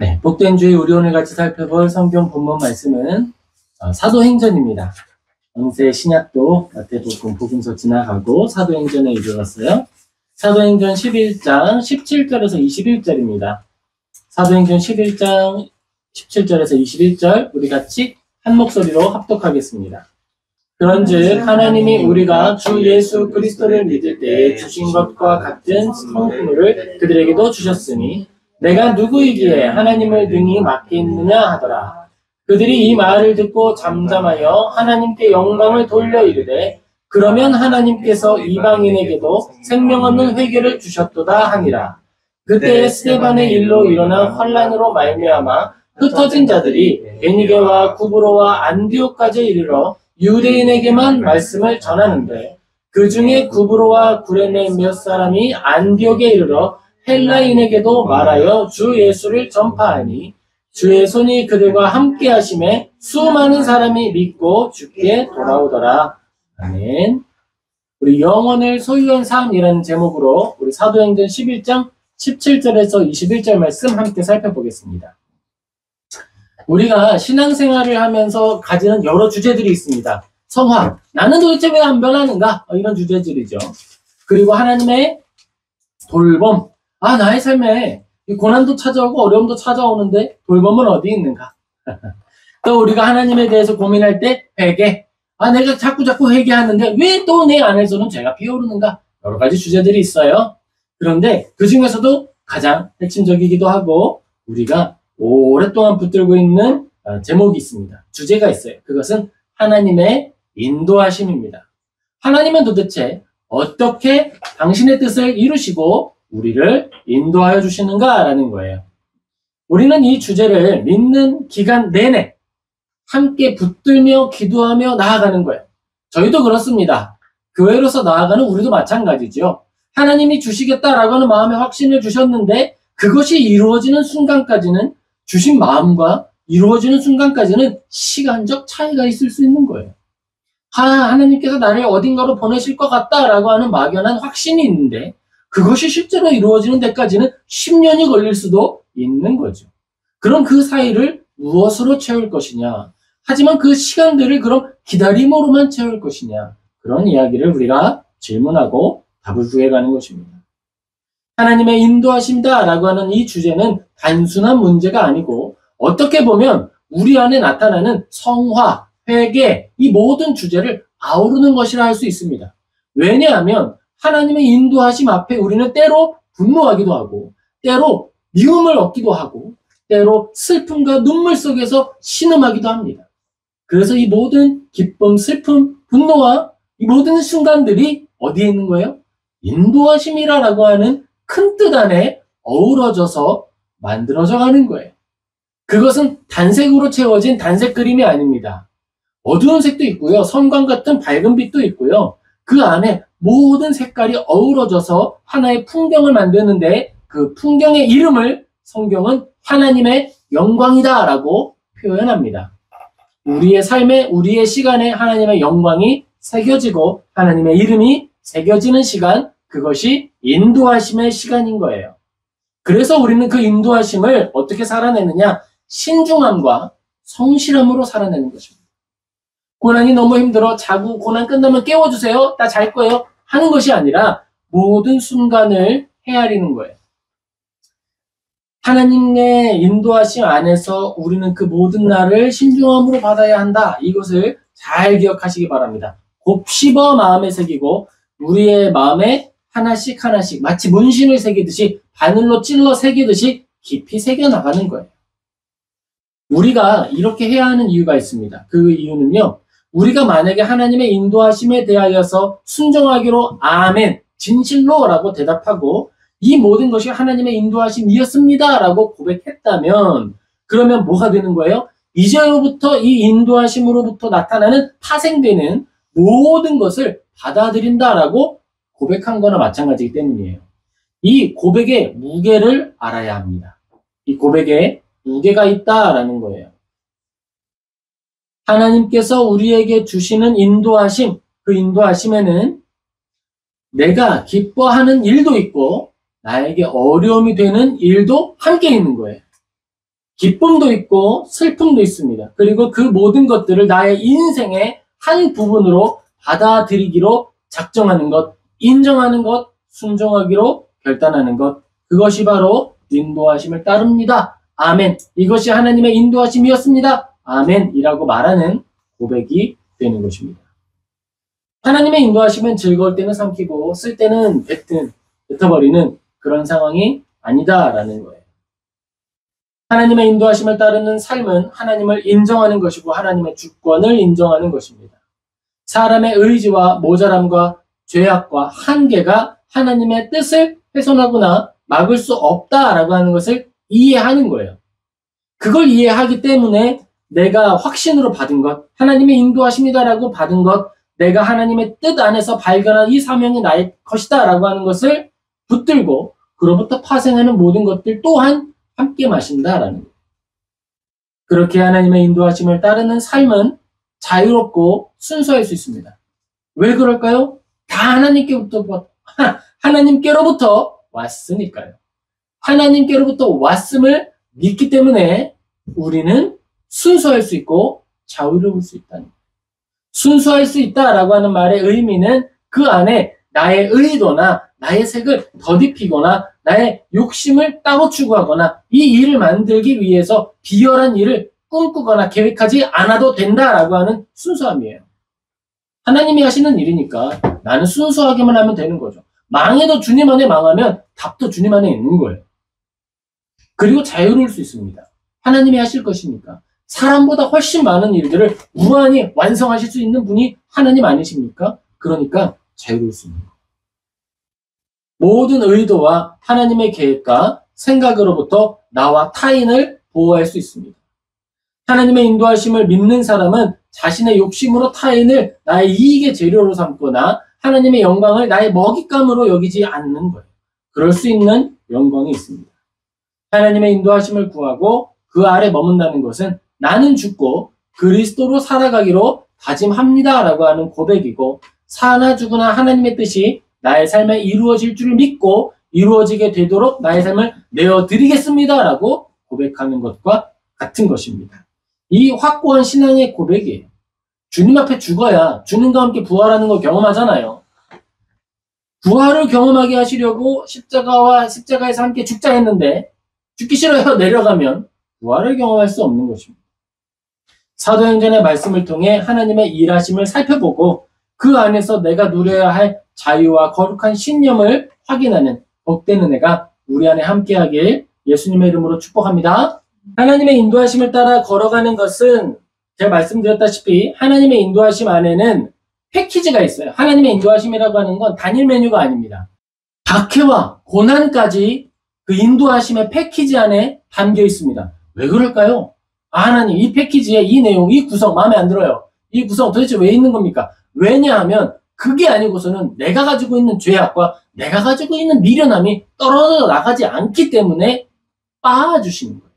네, 복된 주의 우리 오늘 같이 살펴볼 성경 본문 말씀은 사도행전입니다. 어느새 신약도 마태복음 복음서 지나가고 사도행전에 이르렀어요. 사도행전 11장 17절에서 21절입니다. 사도행전 11장 17절에서 21절 우리 같이 한 목소리로 합독하겠습니다. 그런즉 하나님이 우리가 주 예수 그리스도를 믿을 때에 주신 것과 같은 성품을 그들에게도 주셨으니 내가 누구이기에 하나님을 능히 맡겠느냐 하더라. 그들이 이 말을 듣고 잠잠하여 하나님께 영광을 돌려 이르되 그러면 하나님께서 이방인에게도 생명 없는 회개를 주셨도다 하니라. 그때 스데반의 일로 일어난 환란으로 말미암아 흩어진 자들이 베니게와 구브로와 안디옥까지 이르러 유대인에게만 말씀을 전하는데 그 중에 구브로와 구레네 몇 사람이 안디옥에 이르러 헬라인에게도 말하여 주 예수를 전파하니 주의 손이 그들과 함께 하심에 수많은 사람이 믿고 주께 돌아오더라. 아멘. 우리 영혼을 소유한 삶이라는 제목으로 우리 사도행전 11장 17절에서 21절 말씀 함께 살펴보겠습니다. 우리가 신앙생활을 하면서 가지는 여러 주제들이 있습니다. 성화, 나는 도대체 왜 안 변하는가? 이런 주제들이죠. 그리고 하나님의 돌봄, 나의 삶에 고난도 찾아오고 어려움도 찾아오는데 돌봄은 어디 있는가? 또 우리가 하나님에 대해서 고민할 때 회개, 내가 자꾸 회개하는데 왜 또 내 안에서는 죄가 피어오르는가? 여러 가지 주제들이 있어요. 그런데 그 중에서도 가장 핵심적이기도 하고 우리가 오랫동안 붙들고 있는 제목이 있습니다. 주제가 있어요. 그것은 하나님의 인도하심입니다. 하나님은 도대체 어떻게 당신의 뜻을 이루시고 우리를 인도하여 주시는가라는 거예요. 우리는 이 주제를 믿는 기간 내내 함께 붙들며 기도하며 나아가는 거예요. 저희도 그렇습니다. 교회로서 나아가는 우리도 마찬가지죠. 하나님이 주시겠다라고 하는 마음의 확신을 주셨는데 그것이 이루어지는 순간까지는 주신 마음과 이루어지는 순간까지는 시간적 차이가 있을 수 있는 거예요. 하나님께서 나를 어딘가로 보내실 것 같다라고 하는 막연한 확신이 있는데 그것이 실제로 이루어지는 데까지는 10년이 걸릴 수도 있는 거죠. 그럼 그 사이를 무엇으로 채울 것이냐? 하지만 그 시간들을 그럼 기다림으로만 채울 것이냐? 그런 이야기를 우리가 질문하고 답을 구해가는 것입니다. 하나님의 인도하심이다라고 하는 이 주제는 단순한 문제가 아니고 어떻게 보면 우리 안에 나타나는 성화, 회개, 이 모든 주제를 아우르는 것이라 할 수 있습니다. 왜냐하면 하나님의 인도하심 앞에 우리는 때로 분노하기도 하고 때로 미움을 얻기도 하고 때로 슬픔과 눈물 속에서 신음하기도 합니다. 그래서 이 모든 기쁨, 슬픔, 분노와 이 모든 순간들이 어디에 있는 거예요? 인도하심이라고 하는 큰 뜻 안에 어우러져서 만들어져 가는 거예요. 그것은 단색으로 채워진 단색 그림이 아닙니다. 어두운 색도 있고요. 섬광 같은 밝은 빛도 있고요. 그 안에 모든 색깔이 어우러져서 하나의 풍경을 만드는데 그 풍경의 이름을 성경은 하나님의 영광이다라고 표현합니다. 우리의 삶에, 우리의 시간에 하나님의 영광이 새겨지고 하나님의 이름이 새겨지는 시간, 그것이 인도하심의 시간인 거예요. 그래서 우리는 그 인도하심을 어떻게 살아내느냐? 신중함과 성실함으로 살아내는 것입니다. 고난이 너무 힘들어 자고 고난 끝나면 깨워주세요. 나 잘 거예요. 하는 것이 아니라 모든 순간을 헤아리는 거예요. 하나님의 인도하심 안에서 우리는 그 모든 날을 신중함으로 받아야 한다. 이것을 잘 기억하시기 바랍니다. 곱씹어 마음에 새기고 우리의 마음에 하나씩 마치 문신을 새기듯이 바늘로 찔러 새기듯이 깊이 새겨나가는 거예요. 우리가 이렇게 해야 하는 이유가 있습니다. 그 이유는요. 우리가 만약에 하나님의 인도하심에 대하여서 순종하기로 아멘, 진실로 라고 대답하고 이 모든 것이 하나님의 인도하심이었습니다 라고 고백했다면 그러면 뭐가 되는 거예요? 이제로부터 이 인도하심으로부터 나타나는 파생되는 모든 것을 받아들인다라고 고백한 거나 마찬가지이기 때문이에요. 이 고백의 무게를 알아야 합니다. 이 고백에 무게가 있다라는 거예요. 하나님께서 우리에게 주시는 인도하심, 그 인도하심에는 내가 기뻐하는 일도 있고 나에게 어려움이 되는 일도 함께 있는 거예요. 기쁨도 있고 슬픔도 있습니다. 그리고 그 모든 것들을 나의 인생의 한 부분으로 받아들이기로 작정하는 것, 인정하는 것, 순종하기로 결단하는 것, 그것이 바로 인도하심을 따릅니다. 아멘. 이것이 하나님의 인도하심이었습니다. 아멘. 이라고 말하는 고백이 되는 것입니다. 하나님의 인도하심은 즐거울 때는 삼키고 쓸 때는 뱉어버리는 그런 상황이 아니다라는 거예요. 하나님의 인도하심을 따르는 삶은 하나님을 인정하는 것이고 하나님의 주권을 인정하는 것입니다. 사람의 의지와 모자람과 죄악과 한계가 하나님의 뜻을 훼손하거나 막을 수 없다라고 하는 것을 이해하는 거예요. 그걸 이해하기 때문에 내가 확신으로 받은 것, 하나님의 인도하심이다라고 받은 것, 내가 하나님의 뜻 안에서 발견한 이 사명이 나의 것이다라고 하는 것을 붙들고 그로부터 파생하는 모든 것들 또한 함께 마신다라는 거예요. 그렇게 하나님의 인도하심을 따르는 삶은 자유롭고 순수할 수 있습니다. 왜 그럴까요? 다 하나님께로부터 왔으니까요. 하나님께로부터 왔음을 믿기 때문에 우리는 순수할 수 있고 자유로울 수 있다는 거예요. 순수할 수 있다라고 하는 말의 의미는 그 안에 나의 의도나 나의 색을 더딥히거나 나의 욕심을 따로 추구하거나 이 일을 만들기 위해서 비열한 일을 꿈꾸거나 계획하지 않아도 된다라고 하는 순수함이에요. 하나님이 하시는 일이니까 나는 순수하게만 하면 되는 거죠. 망해도 주님 안에 망하면 답도 주님 안에 있는 거예요. 그리고 자유로울 수 있습니다. 하나님이 하실 것이니까. 사람보다 훨씬 많은 일들을 무한히 완성하실 수 있는 분이 하나님 아니십니까? 그러니까 자유로울 수 있는 거예요. 모든 의도와 하나님의 계획과 생각으로부터 나와 타인을 보호할 수 있습니다. 하나님의 인도하심을 믿는 사람은 자신의 욕심으로 타인을 나의 이익의 재료로 삼거나 하나님의 영광을 나의 먹잇감으로 여기지 않는 거예요. 그럴 수 있는 영광이 있습니다. 하나님의 인도하심을 구하고 그 아래 머문다는 것은 나는 죽고 그리스도로 살아가기로 다짐합니다라고 하는 고백이고 사나 죽으나 하나님의 뜻이 나의 삶에 이루어질 줄을 믿고 이루어지게 되도록 나의 삶을 내어드리겠습니다라고 고백하는 것과 같은 것입니다. 이 확고한 신앙의 고백이에요. 주님 앞에 죽어야 주님과 함께 부활하는 걸 경험하잖아요. 부활을 경험하게 하시려고 십자가에서 함께 죽자 했는데 죽기 싫어요 내려가면 부활을 경험할 수 없는 것입니다. 사도행전의 말씀을 통해 하나님의 일하심을 살펴보고 그 안에서 내가 누려야 할 자유와 거룩한 신념을 확인하는 복된 은혜가 우리 안에 함께하길 예수님의 이름으로 축복합니다. 하나님의 인도하심을 따라 걸어가는 것은 제가 말씀드렸다시피 하나님의 인도하심 안에는 패키지가 있어요. 하나님의 인도하심이라고 하는 건 단일 메뉴가 아닙니다. 박해와 고난까지 그 인도하심의 패키지 안에 담겨 있습니다. 왜 그럴까요? 하나님 이 패키지에 이 내용, 이 구성 마음에 안 들어요. 이 구성 도대체 왜 있는 겁니까? 왜냐하면 그게 아니고서는 내가 가지고 있는 죄악과 내가 가지고 있는 미련함이 떨어져 나가지 않기 때문에 빻아주시는 거예요.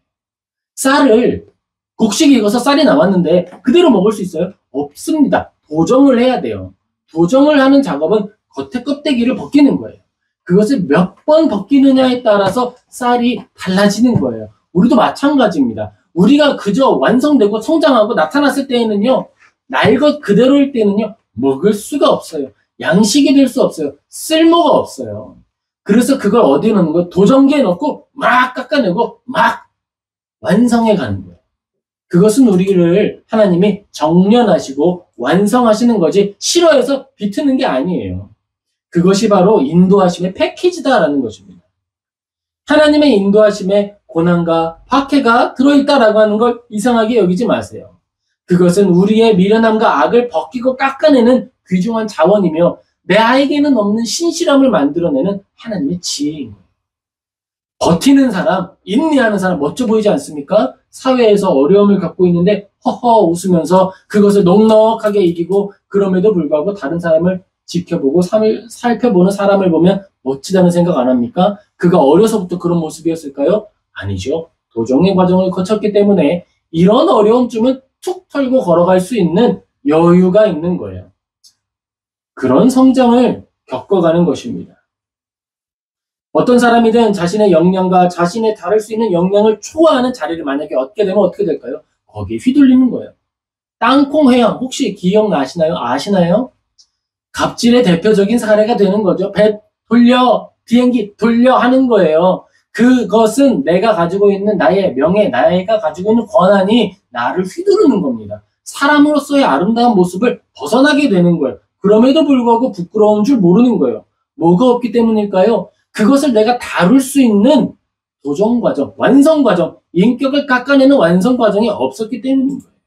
쌀을 곡식이 익어서 쌀이 남았는데 그대로 먹을 수 있어요? 없습니다. 도정을 해야 돼요. 도정을 하는 작업은 겉에 껍데기를 벗기는 거예요. 그것을 몇 번 벗기느냐에 따라서 쌀이 달라지는 거예요. 우리도 마찬가지입니다. 우리가 그저 완성되고 성장하고 나타났을 때에는요, 날 것 그대로일 때는요, 먹을 수가 없어요. 양식이 될 수 없어요. 쓸모가 없어요. 그래서 그걸 어디에 넣는 거예요? 도전기에 넣고 막 깎아내고 막 완성해 가는 거예요. 그것은 우리를 하나님이 정련하시고 완성하시는 거지 싫어해서 비트는 게 아니에요. 그것이 바로 인도하심의 패키지다라는 것입니다. 하나님의 인도하심에 고난과 박해가 들어있다라고 하는 걸 이상하게 여기지 마세요. 그것은 우리의 미련함과 악을 벗기고 깎아내는 귀중한 자원이며 나에게는 없는 신실함을 만들어내는 하나님의 지혜인 거예요. 버티는 사람, 인내하는 사람 멋져 보이지 않습니까? 사회에서 어려움을 갖고 있는데 허허 웃으면서 그것을 넉넉하게 이기고 그럼에도 불구하고 다른 사람을 지켜보고 살펴보는 사람을 보면 멋지다는 생각 안 합니까? 그가 어려서부터 그런 모습이었을까요? 아니죠. 도정의 과정을 거쳤기 때문에 이런 어려움쯤은 툭 털고 걸어갈 수 있는 여유가 있는 거예요. 그런 성장을 겪어가는 것입니다. 어떤 사람이든 자신의 역량과 자신의 다룰 수 있는 역량을 초월하는 자리를 만약에 얻게 되면 어떻게 될까요? 거기에 휘둘리는 거예요. 땅콩 회항 혹시 기억나시나요? 아시나요? 갑질의 대표적인 사례가 되는 거죠. 배 돌려, 비행기 돌려 하는 거예요. 그것은 내가 가지고 있는 나의 명예, 내가 가지고 있는 권한이 나를 휘두르는 겁니다. 사람으로서의 아름다운 모습을 벗어나게 되는 거예요. 그럼에도 불구하고 부끄러운 줄 모르는 거예요. 뭐가 없기 때문일까요? 그것을 내가 다룰 수 있는 도전 과정, 완성 과정, 인격을 깎아내는 완성 과정이 없었기 때문인 거예요.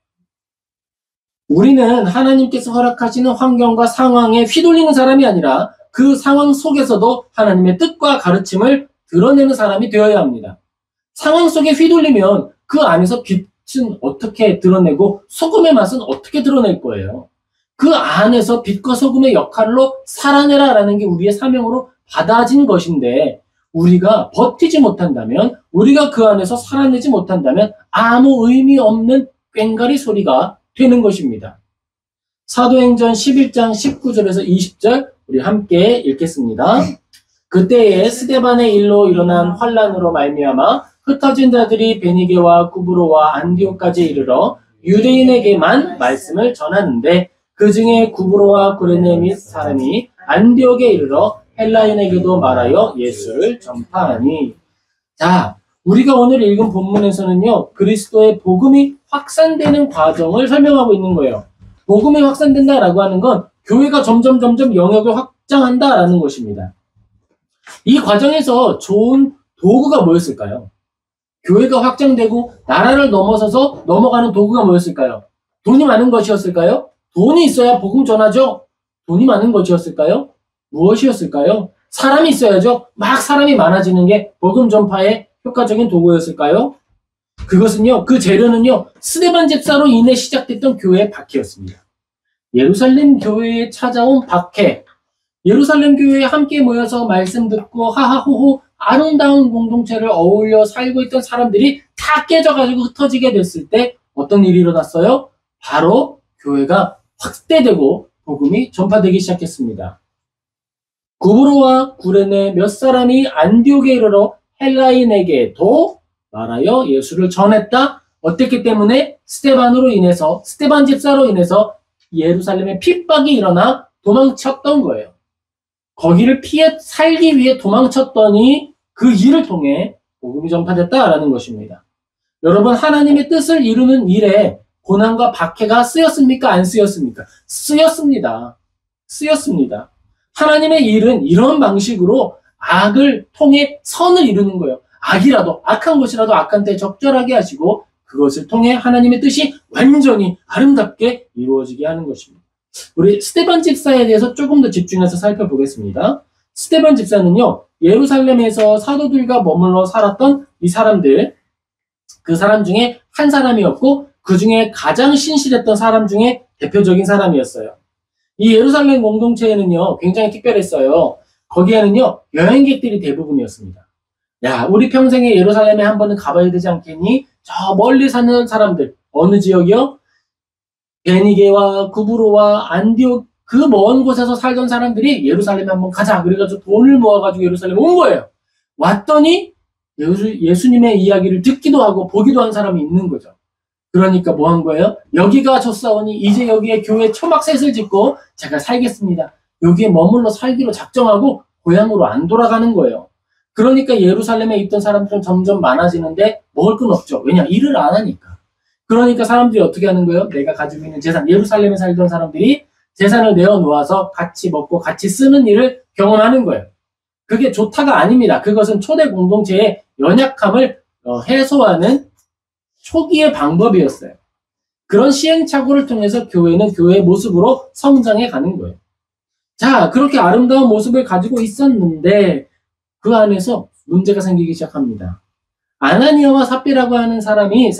우리는 하나님께서 허락하시는 환경과 상황에 휘둘리는 사람이 아니라 그 상황 속에서도 하나님의 뜻과 가르침을 드러내는 사람이 되어야 합니다. 상황 속에 휘둘리면 그 안에서 빛은 어떻게 드러내고 소금의 맛은 어떻게 드러낼 거예요. 그 안에서 빛과 소금의 역할로 살아내라라는 게 우리의 사명으로 받아진 것인데 우리가 버티지 못한다면, 우리가 그 안에서 살아내지 못한다면 아무 의미 없는 꽹가리 소리가 되는 것입니다. 사도행전 11장 19절에서 20절 우리 함께 읽겠습니다. 그때에 스데반의 일로 일어난 환란으로 말미암아 흩어진 자들이 베니게와 구브로와 안디옥까지 이르러 유대인에게만 말씀을 전하는데 그 중에 구브로와 구레네 및 사람이 안디옥에 이르러 헬라인에게도 말하여 예수를 전파하니. 자, 우리가 오늘 읽은 본문에서는요, 그리스도의 복음이 확산되는 과정을 설명하고 있는 거예요. 복음이 확산된다라고 하는 건 교회가 점점 영역을 확장한다라는 것입니다. 이 과정에서 좋은 도구가 뭐였을까요? 교회가 확장되고 나라를 넘어서서 넘어가는 도구가 뭐였을까요? 돈이 많은 것이었을까요? 돈이 있어야 복음 전하죠. 돈이 많은 것이었을까요? 무엇이었을까요? 사람이 있어야죠. 막 사람이 많아지는 게 복음 전파의 효과적인 도구였을까요? 그것은요, 그 재료는요, 스데반 집사로 인해 시작됐던 교회의 박해였습니다. 예루살렘 교회에 찾아온 박해, 예루살렘 교회에 함께 모여서 말씀 듣고 하하호호 아름다운 공동체를 어울려 살고 있던 사람들이 다 깨져가지고 흩어지게 됐을 때 어떤 일이 일어났어요? 바로 교회가 확대되고 복음이 전파되기 시작했습니다. 구브로와 구레네 몇 사람이 안디옥에 이르러 헬라인에게도 말하여 예수를 전했다. 어땠기 때문에? 스데반으로 인해서, 스데반 집사로 인해서 예루살렘에 핍박이 일어나 도망쳤던 거예요. 거기를 피해 살기 위해 도망쳤더니 그 일을 통해 복음이 전파됐다라는 것입니다. 여러분, 하나님의 뜻을 이루는 일에 고난과 박해가 쓰였습니까? 안 쓰였습니까? 쓰였습니다. 쓰였습니다. 하나님의 일은 이런 방식으로 악을 통해 선을 이루는 거예요. 악이라도, 악한 것이라도 악한테 적절하게 하시고 그것을 통해 하나님의 뜻이 완전히 아름답게 이루어지게 하는 것입니다. 우리 스데반 집사에 대해서 조금 더 집중해서 살펴보겠습니다. 스데반 집사는요, 예루살렘에서 사도들과 머물러 살았던 이 사람들, 그 사람 중에 한 사람이었고 그 중에 가장 신실했던 사람 중에 대표적인 사람이었어요. 이 예루살렘 공동체에는요, 굉장히 특별했어요. 거기에는요, 여행객들이 대부분이었습니다. 야, 우리 평생에 예루살렘에 한 번은 가봐야 되지 않겠니? 저 멀리 사는 사람들, 어느 지역이요? 베니게와 구브로와 안디옥, 그 먼 곳에서 살던 사람들이 예루살렘에 한번 가자. 그래가지고 돈을 모아가지고 예루살렘에 온 거예요. 왔더니 예수님의 이야기를 듣기도 하고 보기도 한 사람이 있는 거죠. 그러니까 뭐 한 거예요? 여기가 좋사오니 이제 여기에 교회 초막셋을 짓고 제가 살겠습니다. 여기에 머물러 살기로 작정하고 고향으로 안 돌아가는 거예요. 그러니까 예루살렘에 있던 사람들은 점점 많아지는데 먹을 건 없죠. 왜냐? 일을 안 하니까. 그러니까 사람들이 어떻게 하는 거예요? 내가 가지고 있는 재산, 예루살렘에 살던 사람들이 재산을 내어놓아서 같이 먹고 같이 쓰는 일을 경험하는 거예요. 그게 좋다가 아닙니다. 그것은 초대 공동체의 연약함을 해소하는 초기의 방법이었어요. 그런 시행착오를 통해서 교회는 교회의 모습으로 성장해 가는 거예요. 자, 그렇게 아름다운 모습을 가지고 있었는데 그 안에서 문제가 생기기 시작합니다. 아나니아와 삽비라고 하는 사람이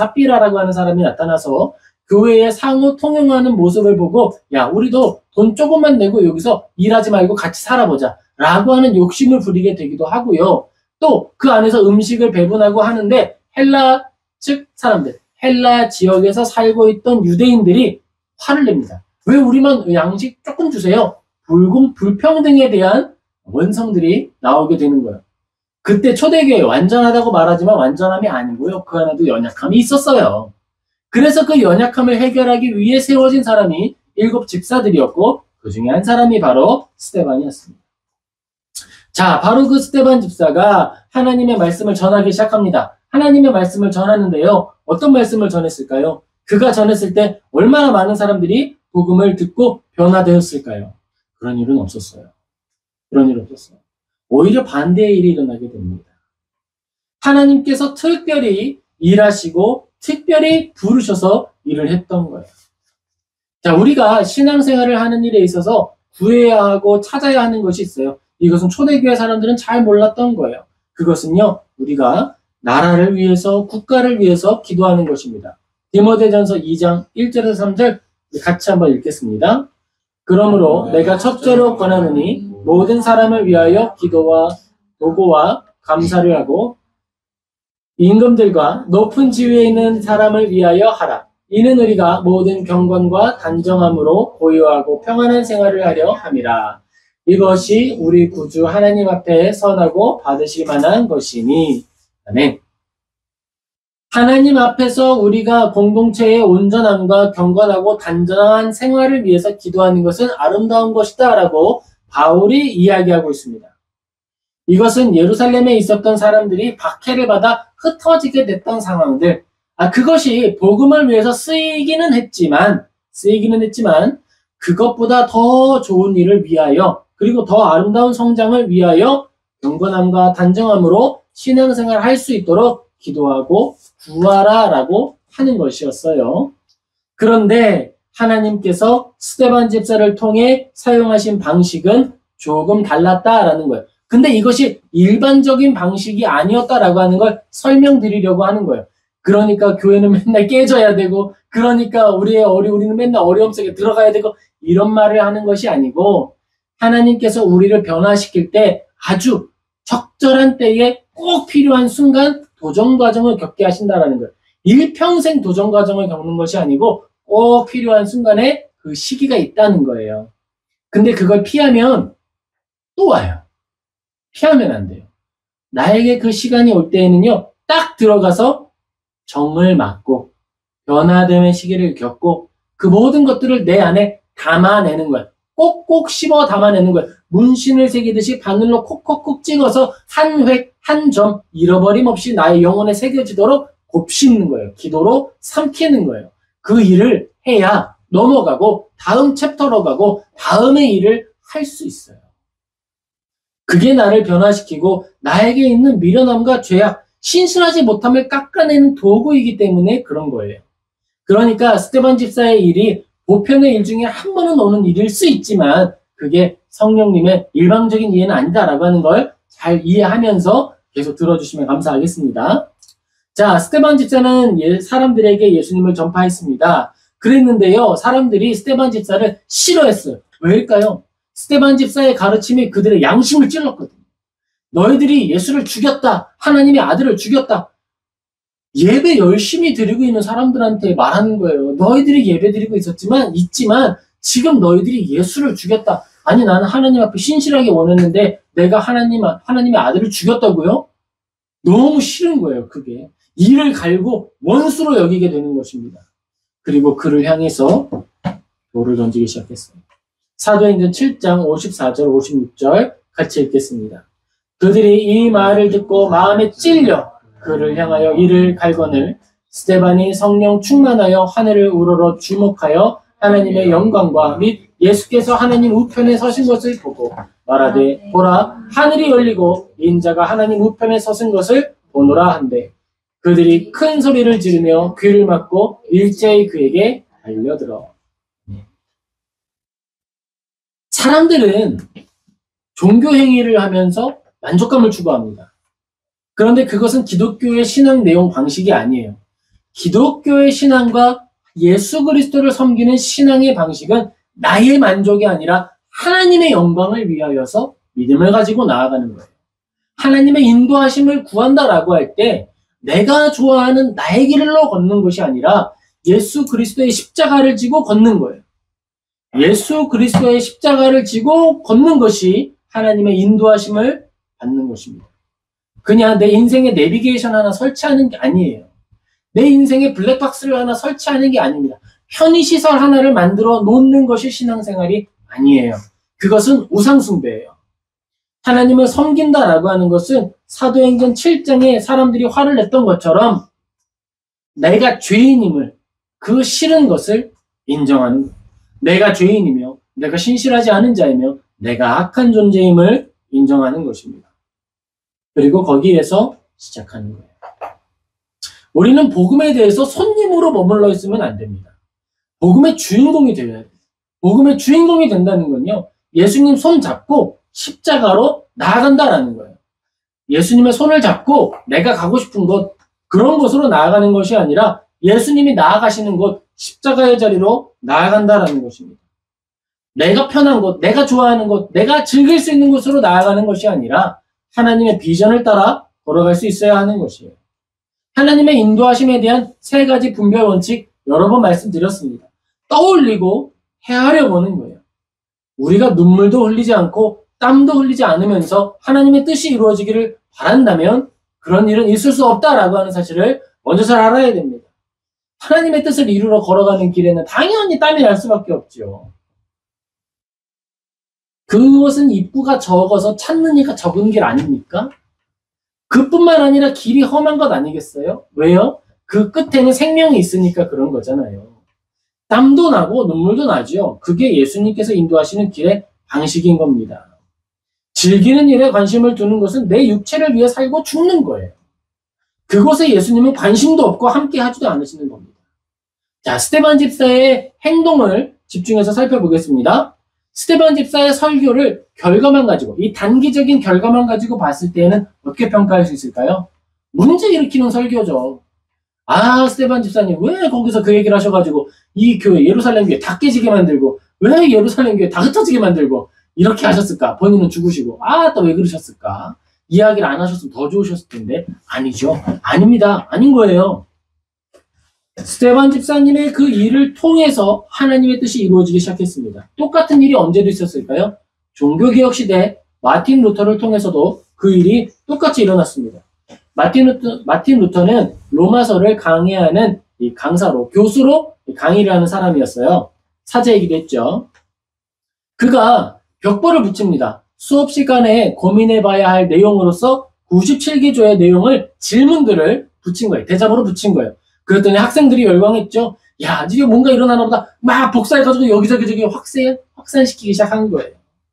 나타나서 교회의 상호 통용하는 모습을 보고 야, 우리도 돈 조금만 내고 여기서 일하지 말고 같이 살아보자 라고 하는 욕심을 부리게 되기도 하고요. 또 그 안에서 음식을 배분하고 하는데 헬라 즉 사람들, 헬라 지역에서 살고 있던 유대인들이 화를 냅니다. 왜 우리만 양식 조금 주세요? 불평등에 대한 원성들이 나오게 되는 거예요. 그때 초대교회 완전하다고 말하지만 완전함이 아니고요. 그 안에도 연약함이 있었어요. 그래서 그 연약함을 해결하기 위해 세워진 사람이 7 집사들이었고 그 중에 한 사람이 바로 스데반이었습니다. 자, 바로 그 스데반 집사가 하나님의 말씀을 전하기 시작합니다. 하나님의 말씀을 전하는데요. 어떤 말씀을 전했을까요? 그가 전했을 때 얼마나 많은 사람들이 복음을 듣고 변화되었을까요? 그런 일은 없었어요. 그런 일 없었어요. 오히려 반대의 일이 일어나게 됩니다. 하나님께서 특별히 일하시고 특별히 부르셔서 일을 했던 거예요. 자, 우리가 신앙생활을 하는 일에 있어서 구해야 하고 찾아야 하는 것이 있어요. 이것은 초대교회 사람들은 잘 몰랐던 거예요. 그것은요, 우리가 나라를 위해서, 국가를 위해서 기도하는 것입니다. 디모데전서 2장 1절에서 3절 같이 한번 읽겠습니다. 그러므로 내가 첫째로 권하노니 모든 사람을 위하여 기도와 도고와 감사를 하고 임금들과 높은 지위에 있는 사람을 위하여 하라. 이는 우리가 모든 경건과 단정함으로 고요하고 평안한 생활을 하려 함이라. 이것이 우리 구주 하나님 앞에 선하고 받으실 만한 것이니. 아멘. 하나님 앞에서 우리가 공동체의 온전함과 경건하고 단정한 생활을 위해서 기도하는 것은 아름다운 것이다 라고 바울이 이야기하고 있습니다. 이것은 예루살렘에 있었던 사람들이 박해를 받아 흩어지게 됐던 상황들, 그것이 복음을 위해서 쓰이기는 했지만 그것보다 더 좋은 일을 위하여 그리고 더 아름다운 성장을 위하여 경건함과 단정함으로 신앙생활을 할 수 있도록 기도하고 구하라라고 하는 것이었어요. 그런데 하나님께서 스데반 집사를 통해 사용하신 방식은 조금 달랐다라는 거예요. 근데 이것이 일반적인 방식이 아니었다라고 하는 걸 설명드리려고 하는 거예요. 그러니까 교회는 맨날 깨져야 되고, 그러니까 우리는 맨날 어려움 속에 들어가야 되고, 이런 말을 하는 것이 아니고, 하나님께서 우리를 변화시킬 때 아주 적절한 때에 꼭 필요한 순간 도전 과정을 겪게 하신다라는 거예요. 일평생 도전 과정을 겪는 것이 아니고 꼭 필요한 순간에 그 시기가 있다는 거예요. 근데 그걸 피하면 또 와요. 피하면 안 돼요. 나에게 그 시간이 올 때에는요, 딱 들어가서 정을 맞고 변화됨의 시기를 겪고 그 모든 것들을 내 안에 담아내는 거예요. 꼭꼭 씹어 담아내는 거예요. 문신을 새기듯이 바늘로 콕콕콕 찍어서 한 획, 한 점 잃어버림 없이 나의 영혼에 새겨지도록 곱씹는 거예요. 기도로 삼키는 거예요. 그 일을 해야 넘어가고 다음 챕터로 가고 다음의 일을 할 수 있어요. 그게 나를 변화시키고 나에게 있는 미련함과 죄악, 신실하지 못함을 깎아내는 도구이기 때문에 그런 거예요. 그러니까 스데반 집사의 일이 보편의 일 중에 한 번은 오는 일일 수 있지만 그게 성령님의 일방적인 이해는 아니다라고 하는 걸 잘 이해하면서 계속 들어주시면 감사하겠습니다. 자, 스데반 집사는 사람들에게 예수님을 전파했습니다. 그랬는데요, 사람들이 스데반 집사를 싫어했어요. 왜일까요? 스데반 집사의 가르침이 그들의 양심을 찔렀거든요. 너희들이 예수를 죽였다. 하나님의 아들을 죽였다. 예배 열심히 드리고 있는 사람들한테 말하는 거예요. 너희들이 예배 드리고 있지만 지금 너희들이 예수를 죽였다. 아니, 나는 하나님 앞에 신실하게 원했는데 내가 하나님의 아들을 죽였다고요? 너무 싫은 거예요, 그게. 이를 갈고 원수로 여기게 되는 것입니다. 그리고 그를 향해서 돌을 던지기 시작했어요. 사도행전 7장 54절, 56절 같이 읽겠습니다. 그들이 이 말을 듣고 마음에 찔려 그를 향하여 이를 갈거늘 스데반이 성령 충만하여 하늘을 우러러 주목하여 하나님의 영광과 및 예수께서 하나님 우편에 서신 것을 보고 말하되 보라 하늘이 열리고 인자가 하나님 우편에 서신 것을 보노라 한대 그들이 큰 소리를 지르며 귀를 막고 일제히 그에게 달려들어. 사람들은 종교 행위를 하면서 만족감을 추구합니다. 그런데 그것은 기독교의 신앙 내용 방식이 아니에요. 기독교의 신앙과 예수 그리스도를 섬기는 신앙의 방식은 나의 만족이 아니라 하나님의 영광을 위하여서 믿음을 가지고 나아가는 거예요. 하나님의 인도하심을 구한다라고 할 때 내가 좋아하는 나의 길로 걷는 것이 아니라 예수 그리스도의 십자가를 지고 걷는 거예요. 예수 그리스도의 십자가를 지고 걷는 것이 하나님의 인도하심을 받는 것입니다. 그냥 내 인생에 내비게이션 하나 설치하는 게 아니에요. 내 인생에 블랙박스를 하나 설치하는 게 아닙니다. 편의시설 하나를 만들어 놓는 것이 신앙생활이 아니에요. 그것은 우상숭배예요. 하나님을 섬긴다라고 하는 것은 사도행전 7장에 사람들이 화를 냈던 것처럼 내가 죄인임을, 그 싫은 것을 인정하는 거예요. 내가 죄인이며 내가 신실하지 않은 자이며 내가 악한 존재임을 인정하는 것입니다. 그리고 거기에서 시작하는 거예요. 우리는 복음에 대해서 손님으로 머물러 있으면 안 됩니다. 복음의 주인공이 되어야 돼요. 복음의 주인공이 된다는 건요, 예수님 손 잡고 십자가로 나아간다라는 거예요. 예수님의 손을 잡고 내가 가고 싶은 곳, 그런 곳으로 나아가는 것이 아니라 예수님이 나아가시는 곳, 십자가의 자리로 나아간다라는 것입니다. 내가 편한 곳, 내가 좋아하는 곳, 내가 즐길 수 있는 곳으로 나아가는 것이 아니라 하나님의 비전을 따라 걸어갈 수 있어야 하는 것이에요. 하나님의 인도하심에 대한 세 가지 분별 원칙 여러 번 말씀드렸습니다. 떠올리고 헤아려 보는 거예요. 우리가 눈물도 흘리지 않고 땀도 흘리지 않으면서 하나님의 뜻이 이루어지기를 바란다면 그런 일은 있을 수 없다라고 하는 사실을 먼저 잘 알아야 됩니다. 하나님의 뜻을 이루러 걸어가는 길에는 당연히 땀이 날 수밖에 없죠. 그것은 입구가 적어서 찾는 이가 적은 길 아닙니까? 그뿐만 아니라 길이 험한 것 아니겠어요? 왜요? 그 끝에는 생명이 있으니까 그런 거잖아요. 땀도 나고 눈물도 나죠. 그게 예수님께서 인도하시는 길의 방식인 겁니다. 즐기는 일에 관심을 두는 것은 내 육체를 위해 살고 죽는 거예요. 그곳에 예수님은 관심도 없고 함께 하지도 않으시는 겁니다. 자, 스데반 집사의 행동을 집중해서 살펴보겠습니다. 스데반 집사의 설교를 결과만 가지고, 이 단기적인 결과만 가지고 봤을 때에는 어떻게 평가할 수 있을까요? 문제 일으키는 설교죠. 아, 스데반 집사님 왜 거기서 그 얘기를 하셔가지고 이 교회, 예루살렘 교회 다 깨지게 만들고, 왜 예루살렘 교회 다 흩어지게 만들고 이렇게 하셨을까? 본인은 죽으시고, 또 왜 그러셨을까? 이야기를 안 하셨으면 더 좋으셨을 텐데. 아니죠. 아닙니다. 아닌 거예요. 스데반 집사님의 그 일을 통해서 하나님의 뜻이 이루어지기 시작했습니다. 똑같은 일이 언제도 있었을까요? 종교개혁 시대 마틴 루터를 통해서도 그 일이 똑같이 일어났습니다. 마틴 루터는 로마서를 강해하는 이 강사로, 교수로 강의를 하는 사람이었어요. 사제이기도 했죠. 그가 벽보를 붙입니다. 수업 시간에 고민해봐야 할 내용으로서 97개조의 내용을, 질문들을 붙인 거예요. 대자보로 붙인 거예요. 그랬더니 학생들이 열광했죠. 야, 이게 뭔가 일어나나 보다. 막 복사해가지고 여기저기 확산시키기 시작한 거예요.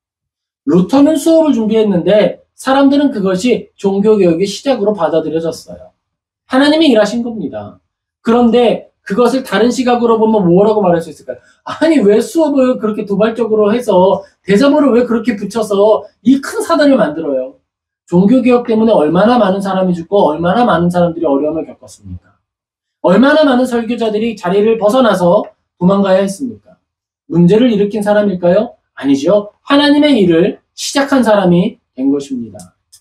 루터는 수업을 준비했는데 사람들은 그것이 종교개혁의 시작으로 받아들여졌어요. 하나님이 일하신 겁니다. 그런데 그것을 다른 시각으로 보면 뭐라고 말할 수 있을까요? 아니, 왜 수업을 그렇게 도발적으로 해서 대자보를 왜 그렇게 붙여서 이 큰 사단을 만들어요? 종교개혁 때문에 얼마나 많은 사람이 죽고 얼마나 많은 사람들이 어려움을 겪었습니까? 얼마나 많은 설교자들이 자리를 벗어나서 도망가야 했습니까? 문제를 일으킨 사람일까요? 아니죠. 하나님의 일을 시작한 사람이 된 것입니다.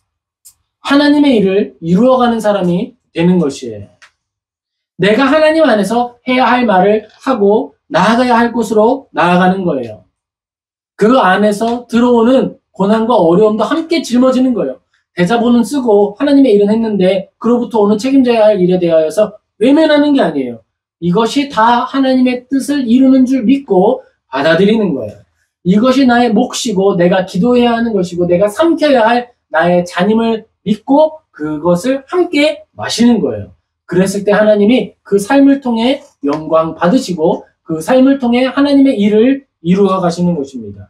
하나님의 일을 이루어가는 사람이 되는 것이에요. 내가 하나님 안에서 해야 할 말을 하고 나아가야 할 곳으로 나아가는 거예요. 그 안에서 들어오는 고난과 어려움도 함께 짊어지는 거예요. 대자보는 쓰고 하나님의 일은 했는데 그로부터 오는 책임져야 할 일에 대하여서 외면하는 게 아니에요. 이것이 다 하나님의 뜻을 이루는 줄 믿고 받아들이는 거예요. 이것이 나의 몫이고 내가 기도해야 하는 것이고 내가 삼켜야 할 나의 잔임을 믿고 그것을 함께 마시는 거예요. 그랬을 때 하나님이 그 삶을 통해 영광 받으시고 그 삶을 통해 하나님의 일을 이루어 가시는 것입니다.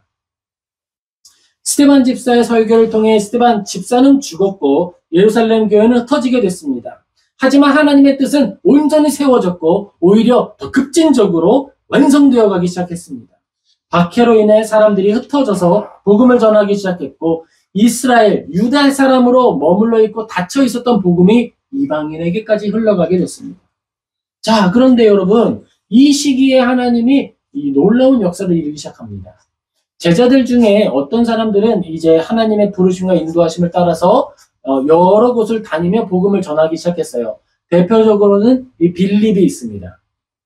스데반 집사의 설교를 통해 스데반 집사는 죽었고 예루살렘 교회는 흩어지게 됐습니다. 하지만 하나님의 뜻은 온전히 세워졌고 오히려 더 급진적으로 완성되어 가기 시작했습니다. 박해로 인해 사람들이 흩어져서 복음을 전하기 시작했고 이스라엘, 유다 사람으로 머물러 있고 닫혀 있었던 복음이 이방인에게까지 흘러가게 됐습니다. 자, 그런데 여러분, 이 시기에 하나님이 이 놀라운 역사를 이루기 시작합니다. 제자들 중에 어떤 사람들은 이제 하나님의 부르심과 인도하심을 따라서 여러 곳을 다니며 복음을 전하기 시작했어요. 대표적으로는 이 빌립이 있습니다.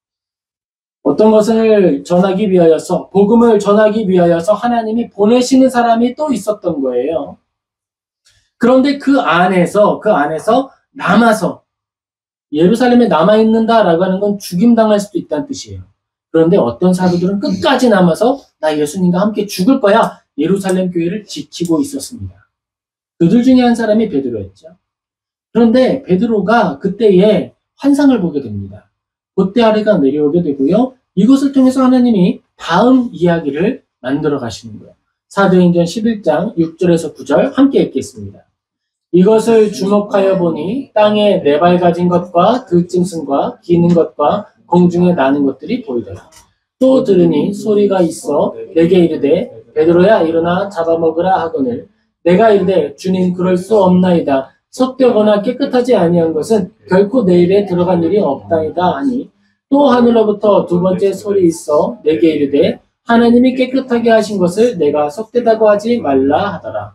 어떤 것을 전하기 위하여서, 복음을 전하기 위하여서 하나님이 보내시는 사람이 또 있었던 거예요. 그런데 그 안에서 남아서 예루살렘에 남아있는다라고 하는 건 죽임당할 수도 있다는 뜻이에요. 그런데 어떤 사도들은 끝까지 남아서 나 예수님과 함께 죽을 거야 예루살렘 교회를 지키고 있었습니다. 그들 중에 한 사람이 베드로였죠. 그런데 베드로가 그때에 환상을 보게 됩니다. 그때 아래가 내려오게 되고요. 이것을 통해서 하나님이 다음 이야기를 만들어 가시는 거예요. 사도행전 11장 6절에서 9절 함께 읽겠습니다. 이것을 주목하여 보니 땅에 네 발 가진 것과 들짐승과 기는 것과 공중에 나는 것들이 보이더라. 또 들으니 소리가 있어 내게 이르되 베드로야 일어나 잡아먹으라 하거늘 내가 이르되 주님 그럴 수 없나이다. 섭되거나 깨끗하지 아니한 것은 결코 내 입에 들어간 일이 없다이다 하니 또 하늘로부터 두 번째 소리 있어 내게 이르되 하나님이 깨끗하게 하신 것을 내가 섭되다고 하지 말라 하더라.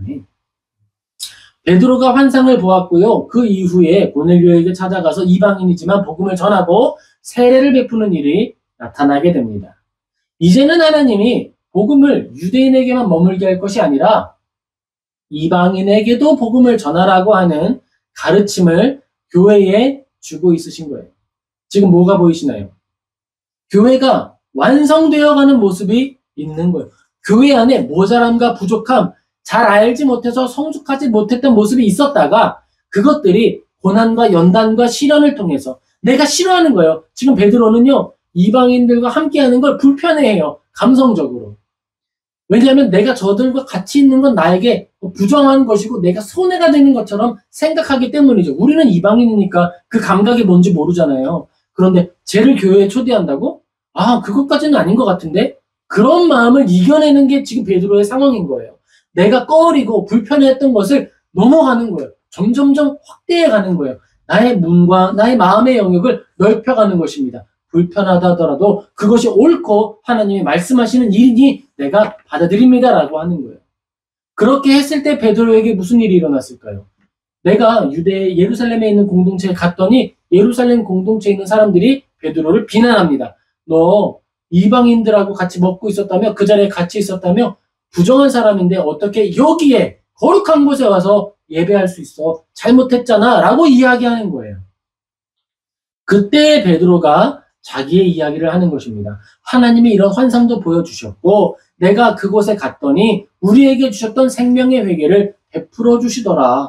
베드로가 환상을 보았고요. 그 이후에 고넬료에게 찾아가서 이방인이지만 복음을 전하고 세례를 베푸는 일이 나타나게 됩니다. 이제는 하나님이 복음을 유대인에게만 머물게 할 것이 아니라 이방인에게도 복음을 전하라고 하는 가르침을 교회에 주고 있으신 거예요. 지금 뭐가 보이시나요? 교회가 완성되어가는 모습이 있는 거예요. 교회 안에 모자람과 부족함, 잘 알지 못해서 성숙하지 못했던 모습이 있었다가 그것들이 고난과 연단과 시련을 통해서 내가 싫어하는 거예요. 지금 베드로는요. 이방인들과 함께하는 걸 불편해해요. 감성적으로. 왜냐하면 내가 저들과 같이 있는 건 나에게 부정한 것이고 내가 손해가 되는 것처럼 생각하기 때문이죠. 우리는 이방인이니까 그 감각이 뭔지 모르잖아요. 그런데 쟤를 교회에 초대한다고? 아, 그것까지는 아닌 것 같은데? 그런 마음을 이겨내는 게 지금 베드로의 상황인 거예요. 내가 꺼리고 불편해했던 것을 넘어가는 거예요. 점점점 확대해가는 거예요. 나의 문과 나의 마음의 영역을 넓혀가는 것입니다. 불편하다 하더라도 그것이 옳고 하나님이 말씀하시는 일이니 내가 받아들입니다라고 하는 거예요. 그렇게 했을 때 베드로에게 무슨 일이 일어났을까요? 내가 예루살렘에 있는 공동체에 갔더니 예루살렘 공동체에 있는 사람들이 베드로를 비난합니다. 너 이방인들하고 같이 먹고 있었다며 그 자리에 같이 있었다며 부정한 사람인데 어떻게 여기에 거룩한 곳에 와서 예배할 수 있어? 잘못했잖아 라고 이야기하는 거예요. 그때 베드로가 자기의 이야기를 하는 것입니다. 하나님이 이런 환상도 보여주셨고 내가 그곳에 갔더니 우리에게 주셨던 생명의 회개를 베풀어 주시더라.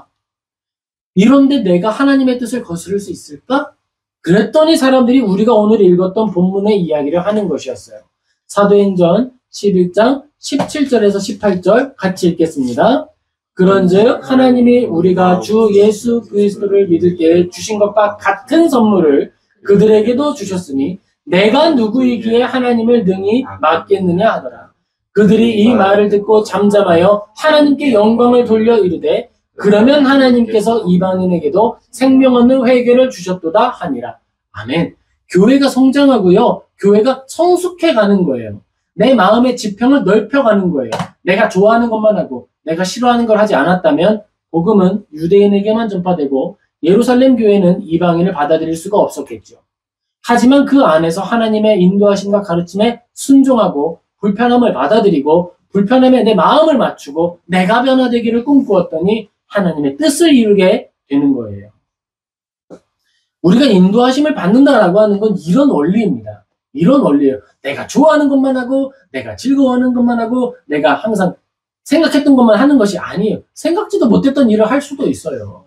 이런데 내가 하나님의 뜻을 거스를 수 있을까? 그랬더니 사람들이 우리가 오늘 읽었던 본문의 이야기를 하는 것이었어요. 사도행전 11장 17절에서 18절 같이 읽겠습니다. 그런즉 하나님이 우리가 주 예수 그리스도를 믿을 때에 주신 것과 같은 선물을 그들에게도 주셨으니 내가 누구이기에 하나님을 능히 맡겠느냐 하더라. 그들이 이 말을 듣고 잠잠하여 하나님께 영광을 돌려 이르되 그러면 하나님께서 이방인에게도 생명 얻는 회개를 주셨도다 하니라. 아멘. 교회가 성장하고요. 교회가 성숙해 가는 거예요. 내 마음의 지평을 넓혀가는 거예요. 내가 좋아하는 것만 하고 내가 싫어하는 걸 하지 않았다면 복음은 유대인에게만 전파되고 예루살렘 교회는 이방인을 받아들일 수가 없었겠죠. 하지만 그 안에서 하나님의 인도하심과 가르침에 순종하고 불편함을 받아들이고 불편함에 내 마음을 맞추고 내가 변화되기를 꿈꾸었더니 하나님의 뜻을 이루게 되는 거예요. 우리가 인도하심을 받는다라고 하는 건 이런 원리입니다. 이런 원리예요. 내가 좋아하는 것만 하고 내가 즐거워하는 것만 하고 내가 항상 생각했던 것만 하는 것이 아니에요. 생각지도 못했던 일을 할 수도 있어요.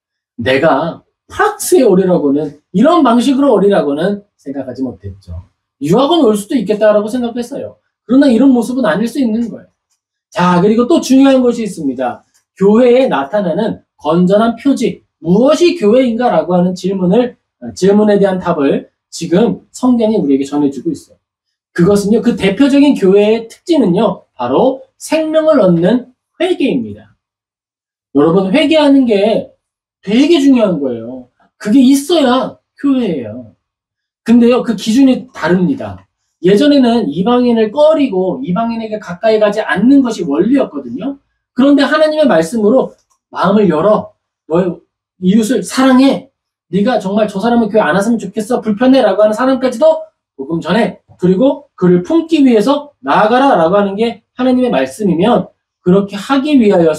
내가 프랑스에 오리라고는 이런 방식으로 오리라고는 생각하지 못했죠. 유학은 올 수도 있겠다라고 생각했어요. 그러나 이런 모습은 아닐 수 있는 거예요. 자, 그리고 또 중요한 것이 있습니다. 교회에 나타나는 건전한 표지, 무엇이 교회인가라고 하는 질문에 대한 답을 지금 성경이 우리에게 전해주고 있어요. 그것은요, 그 대표적인 교회의 특징은요, 바로 생명을 얻는 회개입니다. 여러분, 회개하는 게 되게 중요한 거예요. 그게 있어야 교회예요. 근데요, 그 기준이 다릅니다. 예전에는 이방인을 꺼리고 이방인에게 가까이 가지 않는 것이 원리였거든요. 그런데 하나님의 말씀으로 마음을 열어. 너의 이웃을 사랑해. 네가 정말 저 사람은 교회 안 왔으면 좋겠어. 불편해. 라고 하는 사람까지도 복음 전해. 그리고 그를 품기 위해서 나아가라. 라고 하는 게 하나님의 말씀이면 그렇게 하기 위하여서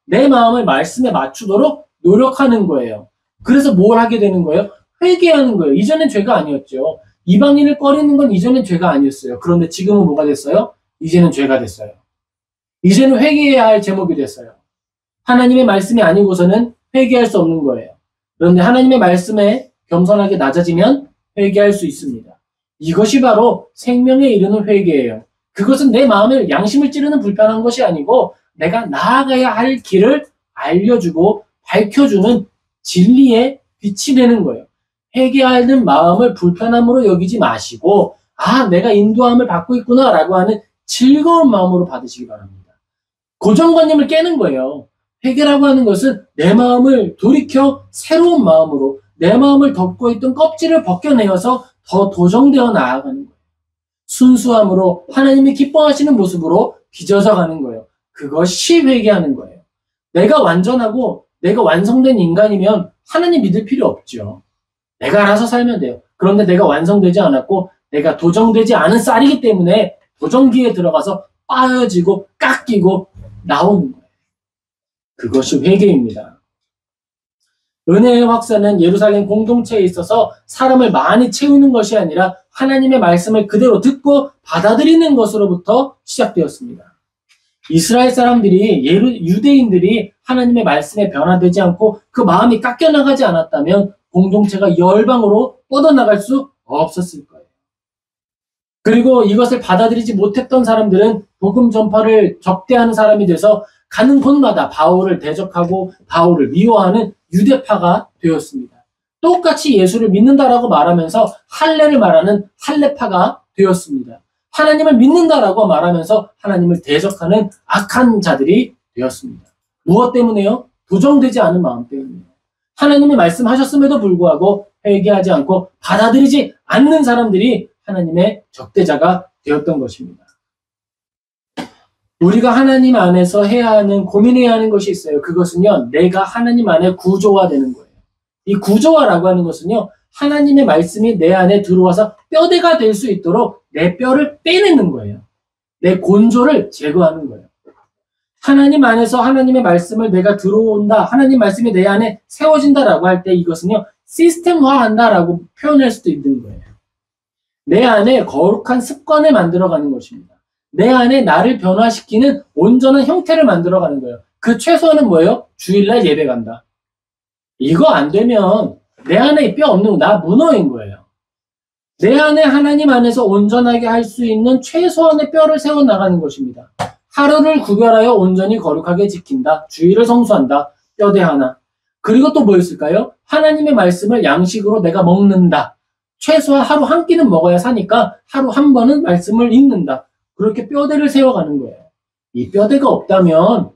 내 마음을 말씀에 맞추도록 노력하는 거예요. 그래서 뭘 하게 되는 거예요? 회개하는 거예요. 이전엔 죄가 아니었죠. 이방인을 꺼리는 건 이전엔 죄가 아니었어요. 그런데 지금은 뭐가 됐어요? 이제는 죄가 됐어요. 이제는 회개해야 할 제목이 됐어요. 하나님의 말씀이 아니고서는 회개할 수 없는 거예요. 그런데 하나님의 말씀에 겸손하게 낮아지면 회개할 수 있습니다. 이것이 바로 생명에 이르는 회개예요. 그것은 내 마음에 양심을 찌르는 불편한 것이 아니고 내가 나아가야 할 길을 알려주고 밝혀주는 진리의 빛이 되는 거예요. 회개하는 마음을 불편함으로 여기지 마시고 내가 인도함을 받고 있구나 라고 하는 즐거운 마음으로 받으시기 바랍니다. 고정관념을 깨는 거예요. 회개라고 하는 것은 내 마음을 돌이켜 새로운 마음으로 내 마음을 덮고 있던 껍질을 벗겨내어서 더 도정되어 나아가는 거예요. 순수함으로 하나님이 기뻐하시는 모습으로 빚어져 가는 거예요. 그것이 회개하는 거예요. 내가 완전하고 내가 완성된 인간이면 하나님 믿을 필요 없죠. 내가 알아서 살면 돼요. 그런데 내가 완성되지 않았고 내가 도정되지 않은 쌀이기 때문에 도정기에 들어가서 빠여지고 깎이고 나오는 거예요. 그것이 회개입니다. 은혜의 확산은 예루살렘 공동체에 있어서 사람을 많이 채우는 것이 아니라 하나님의 말씀을 그대로 듣고 받아들이는 것으로부터 시작되었습니다. 이스라엘 사람들이 유대인들이 하나님의 말씀에 변화되지 않고 그 마음이 깎여나가지 않았다면 공동체가 열방으로 뻗어나갈 수 없었을 거예요. 그리고 이것을 받아들이지 못했던 사람들은 복음 전파를 적대하는 사람이 돼서 가는 곳마다 바울을 대적하고 바울을 미워하는 유대파가 되었습니다. 똑같이 예수를 믿는다라고 말하면서 할례를 말하는 할례파가 되었습니다. 하나님을 믿는다라고 말하면서 하나님을 대적하는 악한 자들이 되었습니다. 무엇 때문에요? 도정되지 않은 마음 때문이에요. 하나님이 말씀하셨음에도 불구하고 회개하지 않고 받아들이지 않는 사람들이 하나님의 적대자가 되었던 것입니다. 우리가 하나님 안에서 해야 하는, 고민해야 하는 것이 있어요. 그것은요, 내가 하나님 안에 구조화되는 거예요. 이 구조화라고 하는 것은요, 하나님의 말씀이 내 안에 들어와서 뼈대가 될 수 있도록 내 뼈를 빼내는 거예요. 내 곤조를 제거하는 거예요. 하나님 안에서 하나님의 말씀을 내가 들어온다, 하나님 말씀이 내 안에 세워진다라고 할 때 이것은요, 시스템화한다라고 표현할 수도 있는 거예요. 내 안에 거룩한 습관을 만들어가는 것입니다. 내 안에 나를 변화시키는 온전한 형태를 만들어가는 거예요. 그 최소한은 뭐예요? 주일날 예배 간다. 이거 안 되면 내 안에 뼈 없는 나 문어인 거예요. 내 안에 하나님 안에서 온전하게 할 수 있는 최소한의 뼈를 세워나가는 것입니다. 하루를 구별하여 온전히 거룩하게 지킨다. 주일을 성수한다. 뼈대 하나. 그리고 또 뭐 있을까요? 하나님의 말씀을 양식으로 내가 먹는다. 최소한 하루 한 끼는 먹어야 사니까 하루 한 번은 말씀을 읽는다. 그렇게 뼈대를 세워가는 거예요. 이 뼈대가 없다면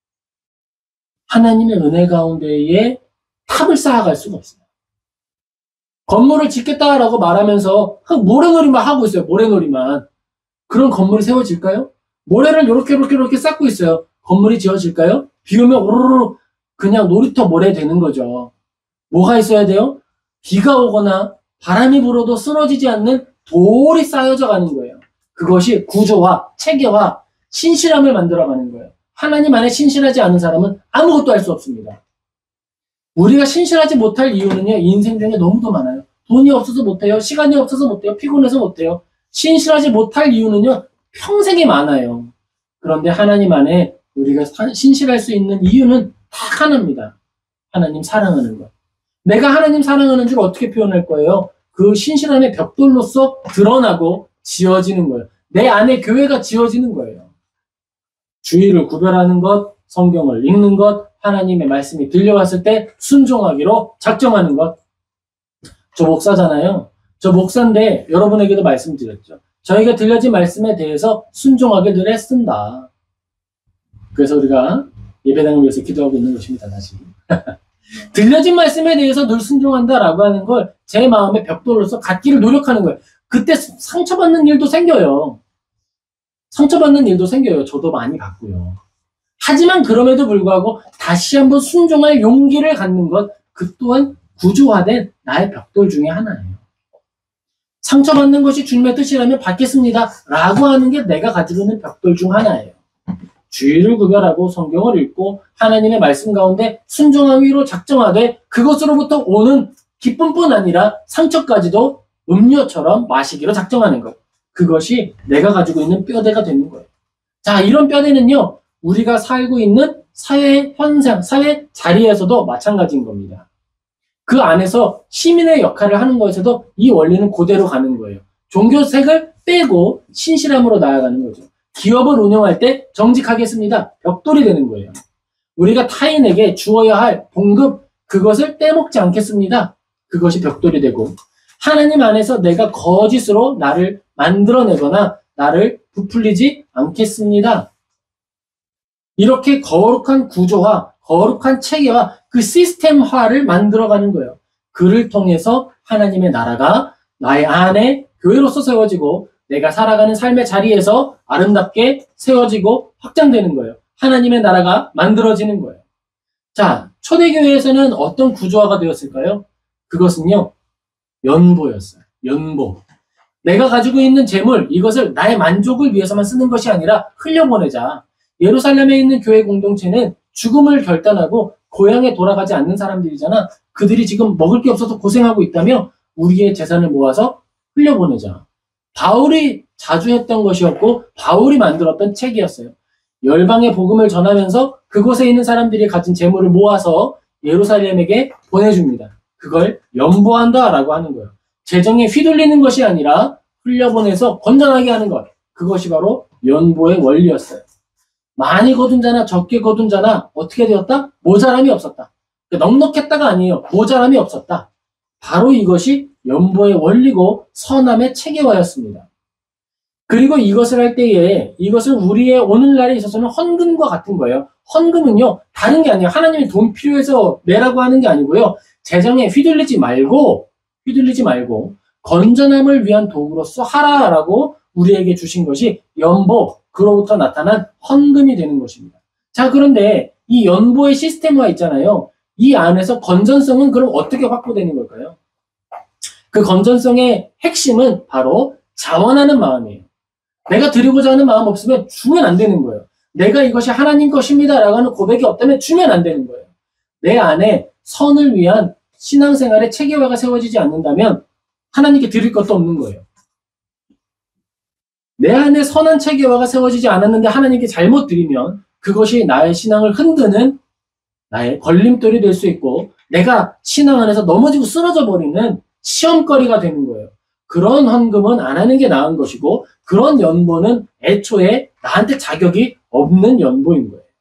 하나님의 은혜 가운데에 탑을 쌓아갈 수가 없어요. 건물을 짓겠다라고 말하면서 모래놀이만 하고 있어요. 모래놀이만. 그런 건물이 세워질까요? 모래를 이렇게 쌓고 있어요. 건물이 지어질까요? 비 오면 오르르 그냥 놀이터 모래 되는 거죠. 뭐가 있어야 돼요? 비가 오거나 바람이 불어도 쓰러지지 않는 돌이 쌓여져 가는 거예요. 그것이 구조화, 체계화, 신실함을 만들어가는 거예요. 하나님 안에 신실하지 않은 사람은 아무것도 할 수 없습니다. 우리가 신실하지 못할 이유는요, 인생 중에 너무도 많아요. 돈이 없어서 못해요. 시간이 없어서 못해요. 피곤해서 못해요. 신실하지 못할 이유는요, 평생에 많아요. 그런데 하나님 안에 우리가 신실할 수 있는 이유는 딱 하나입니다. 하나님 사랑하는 것. 내가 하나님 사랑하는 줄 어떻게 표현할 거예요? 그 신실함의 벽돌로서 드러나고 지어지는 거예요. 내 안에 교회가 지어지는 거예요. 주의를 구별하는 것, 성경을 읽는 것, 하나님의 말씀이 들려왔을 때 순종하기로 작정하는 것. 저 목사잖아요. 저 목사인데 여러분에게도 말씀드렸죠. 저희가 들려진 말씀에 대해서 순종하게 늘 애쓴다. 그래서 우리가 예배당을 위해서 기도하고 있는 것입니다. 다시. 들려진 말씀에 대해서 늘 순종한다라고 하는 걸 제 마음의 벽돌로서 갖기를 노력하는 거예요. 그때 상처받는 일도 생겨요. 상처받는 일도 생겨요. 저도 많이 받고요. 하지만 그럼에도 불구하고 다시 한번 순종할 용기를 갖는 것, 그 또한 구조화된 나의 벽돌 중에 하나예요. 상처받는 것이 주님의 뜻이라면 받겠습니다 라고 하는 게 내가 가지고 있는 벽돌 중 하나예요. 주의를 구별하고 성경을 읽고 하나님의 말씀 가운데 순종하기로 작정하되 그것으로부터 오는 기쁨뿐 아니라 상처까지도 음료처럼 마시기로 작정하는 것. 그것이 내가 가지고 있는 뼈대가 되는 거예요. 자, 이런 뼈대는요, 우리가 살고 있는 사회 현상, 사회 자리에서도 마찬가지인 겁니다. 그 안에서 시민의 역할을 하는 것에도 이 원리는 그대로 가는 거예요. 종교색을 빼고 신실함으로 나아가는 거죠. 기업을 운영할 때 정직하겠습니다. 벽돌이 되는 거예요. 우리가 타인에게 주어야 할 봉급, 그것을 떼먹지 않겠습니다. 그것이 벽돌이 되고, 하나님 안에서 내가 거짓으로 나를 만들어내거나 나를 부풀리지 않겠습니다. 이렇게 거룩한 구조와 거룩한 체계와 그 시스템화를 만들어가는 거예요. 그를 통해서 하나님의 나라가 나의 안에 교회로서 세워지고 내가 살아가는 삶의 자리에서 아름답게 세워지고 확장되는 거예요. 하나님의 나라가 만들어지는 거예요. 자, 초대교회에서는 어떤 구조화가 되었을까요? 그것은요, 연보였어요. 연보. 내가 가지고 있는 재물, 이것을 나의 만족을 위해서만 쓰는 것이 아니라 흘려보내자. 예루살렘에 있는 교회 공동체는 죽음을 결단하고 고향에 돌아가지 않는 사람들이잖아. 그들이 지금 먹을 게 없어서 고생하고 있다며 우리의 재산을 모아서 흘려보내자. 바울이 자주 했던 것이었고 바울이 만들었던 책이었어요. 열방의 복음을 전하면서 그곳에 있는 사람들이 가진 재물을 모아서 예루살렘에게 보내줍니다. 그걸 연보한다라고 하는 거예요. 재정에 휘둘리는 것이 아니라 흘려보내서 건전하게 하는 것. 그것이 바로 연보의 원리였어요. 많이 거둔 자나 적게 거둔 자나 어떻게 되었다? 모자람이 없었다. 넉넉했다가 아니에요. 모자람이 없었다. 바로 이것이 연보의 원리고 선함의 체계화였습니다. 그리고 이것을 할 때에 이것은 우리의 오늘날에 있어서는 헌금과 같은 거예요. 헌금은요, 다른 게 아니에요. 하나님이 돈 필요해서 내라고 하는 게 아니고요. 재정에 휘둘리지 말고 건전함을 위한 도구로서 하라라고 우리에게 주신 것이 연보, 그로부터 나타난 헌금이 되는 것입니다. 자, 그런데 이 연보의 시스템화 있잖아요. 이 안에서 건전성은 그럼 어떻게 확보되는 걸까요? 그 건전성의 핵심은 바로 자원하는 마음이에요. 내가 드리고자 하는 마음 없으면 주면 안 되는 거예요. 내가 이것이 하나님 것입니다 라고 하는 고백이 없다면 주면 안 되는 거예요. 내 안에 선을 위한 신앙생활의 체계화가 세워지지 않는다면 하나님께 드릴 것도 없는 거예요. 내 안에 선한 체계화가 세워지지 않았는데 하나님께 잘못 드리면 그것이 나의 신앙을 흔드는 나의 걸림돌이 될 수 있고 내가 신앙 안에서 넘어지고 쓰러져 버리는 시험거리가 되는 거예요. 그런 헌금은 안 하는 게 나은 것이고 그런 연보는 애초에 나한테 자격이 없는 연보인 거예요.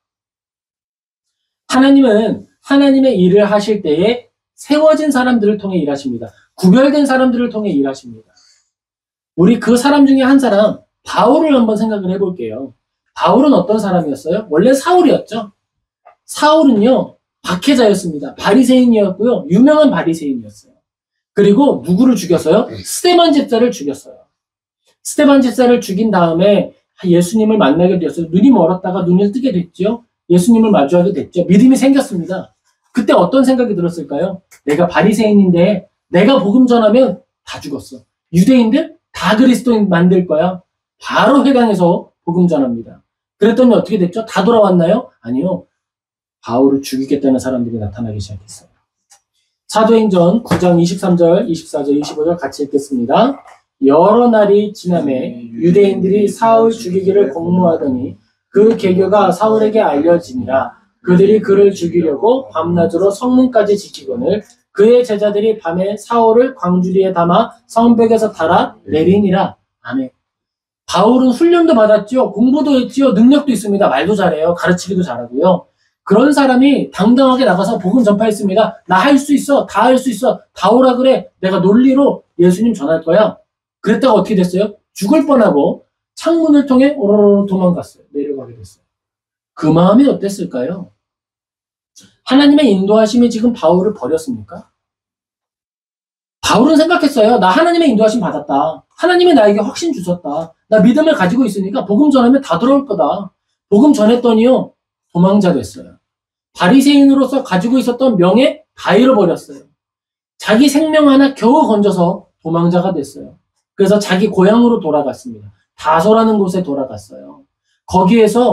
하나님은 하나님의 일을 하실 때에 세워진 사람들을 통해 일하십니다. 구별된 사람들을 통해 일하십니다. 우리 그 사람 중에 한 사람, 바울을 한번 생각을 해볼게요. 바울은 어떤 사람이었어요? 원래 사울이었죠. 사울은요, 박해자였습니다. 바리새인이었고요. 유명한 바리새인이었어요. 그리고 누구를 죽였어요? 스데반 집사를 죽였어요. 스데반 집사를 죽인 다음에 예수님을 만나게 되었어요. 눈이 멀었다가 눈을 뜨게 됐죠. 예수님을 마주하게 됐죠. 믿음이 생겼습니다. 그때 어떤 생각이 들었을까요? 내가 바리새인인데 내가 복음 전하면 다 죽었어. 유대인들 다 그리스도인 만들 거야. 바로 회당에서 복음 전합니다. 그랬더니 어떻게 됐죠? 다 돌아왔나요? 아니요. 바울을 죽이겠다는 사람들이 나타나기 시작했어요. 사도행전 9장 23절, 24절, 25절 같이 읽겠습니다. 여러 날이 지나매 유대인들이 사울 죽이기를 공모하더니 그 계교가 사울에게 알려지니라. 그들이 그를 죽이려고 밤낮으로 성문까지 지키거늘 그의 제자들이 밤에 사울을 광주리에 담아 성벽에서 달아 내리니라. 아멘. 바울은 훈련도 받았죠. 공부도 했죠. 능력도 있습니다. 말도 잘해요. 가르치기도 잘하고요. 그런 사람이 당당하게 나가서 복음 전파했습니다. 나 할 수 있어. 다 할 수 있어. 다 오라 그래. 내가 논리로 예수님 전할 거야. 그랬다가 어떻게 됐어요? 죽을 뻔하고 창문을 통해 오로로 도망갔어요. 내려가게 됐어요. 그 마음이 어땠을까요? 하나님의 인도하심이 지금 바울을 버렸습니까? 바울은 생각했어요. 나 하나님의 인도하심 받았다. 하나님이 나에게 확신 주셨다. 나 믿음을 가지고 있으니까 복음 전하면 다 들어올 거다. 복음 전했더니요. 도망자 됐어요. 바리새인으로서 가지고 있었던 명예 다 잃어버렸어요. 자기 생명 하나 겨우 건져서 도망자가 됐어요. 그래서 자기 고향으로 돌아갔습니다. 다소라는 곳에 돌아갔어요. 거기에서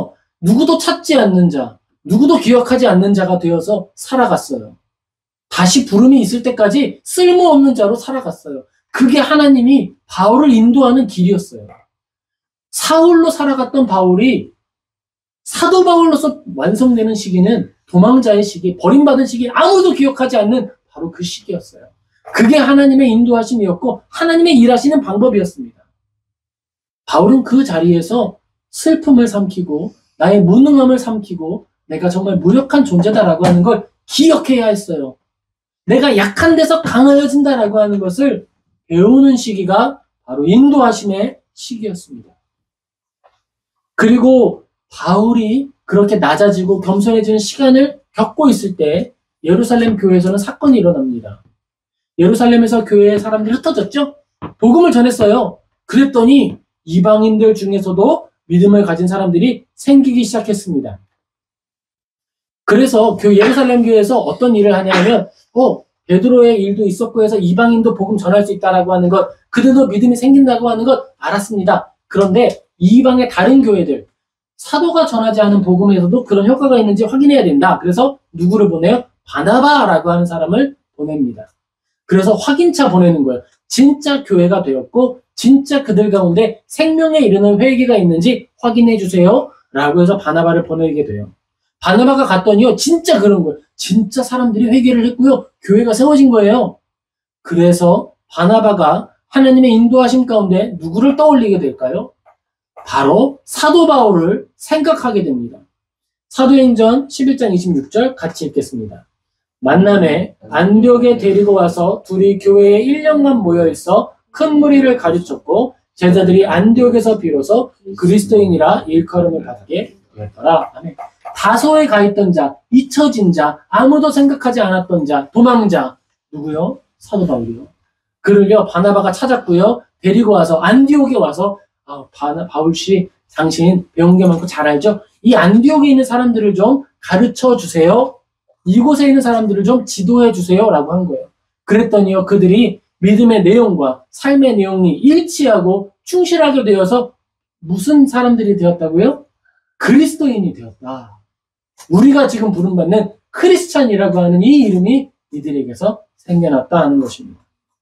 누구도 찾지 않는 자, 누구도 기억하지 않는 자가 되어서 살아갔어요. 다시 부름이 있을 때까지 쓸모없는 자로 살아갔어요. 그게 하나님이 바울을 인도하는 길이었어요. 사울로 살아갔던 바울이 사도 바울로서 완성되는 시기는 도망자의 시기, 버림받은 시기, 아무도 기억하지 않는 바로 그 시기였어요. 그게 하나님의 인도하심이었고 하나님의 일하시는 방법이었습니다. 바울은 그 자리에서 슬픔을 삼키고 나의 무능함을 삼키고 내가 정말 무력한 존재다라고 하는 걸 기억해야 했어요. 내가 약한 데서 강하여진다라고 하는 것을 배우는 시기가 바로 인도하심의 시기였습니다. 그리고 바울이 그렇게 낮아지고 겸손해지는 시간을 겪고 있을 때 예루살렘 교회에서는 사건이 일어납니다. 예루살렘에서 교회의 사람들이 흩어졌죠? 복음을 전했어요. 그랬더니 이방인들 중에서도 믿음을 가진 사람들이 생기기 시작했습니다. 그래서 예루살렘 교회에서 어떤 일을 하냐면 베드로의 일도 있었고 해서 이방인도 복음 전할 수 있다라고 하는 것, 그들도 믿음이 생긴다고 하는 것 알았습니다. 그런데 이방의 다른 교회들, 사도가 전하지 않은 복음에서도 그런 효과가 있는지 확인해야 된다. 그래서 누구를 보내요? 바나바라고 하는 사람을 보냅니다. 그래서 확인차 보내는 거예요. 진짜 교회가 되었고 진짜 그들 가운데 생명에 이르는 회개가 있는지 확인해 주세요. 라고 해서 바나바를 보내게 돼요. 바나바가 갔더니요, 진짜 그런 거예요. 진짜 사람들이 회개를 했고요, 교회가 세워진 거예요. 그래서 바나바가 하나님의 인도하심 가운데 누구를 떠올리게 될까요? 바로 사도 바울을 생각하게 됩니다. 사도행전 11장 26절 같이 읽겠습니다. 만남에 안디옥에 데리고 와서 둘이 교회에 1년간 모여있어 큰 무리를 가르쳤고 제자들이 안디옥에서 비로소 그리스도인이라 일컬음을 받게 되었더라. 아멘. 다소에 가 있던 자, 잊혀진 자, 아무도 생각하지 않았던 자, 도망자, 누구요? 사도 바울이요. 그를요 바나바가 찾았고요, 데리고 와서 안디옥에 와서 바울씨, 당신 배운 게 많고 잘 알죠? 이 안디옥에 있는 사람들을 좀 가르쳐 주세요. 이곳에 있는 사람들을 좀 지도해 주세요. 라고 한 거예요. 그랬더니요, 그들이 믿음의 내용과 삶의 내용이 일치하고 충실하게 되어서 무슨 사람들이 되었다고요? 그리스도인이 되었다. 우리가 지금 부름받는 크리스찬이라고 하는 이 이름이 이들에게서 생겨났다 하는 것입니다.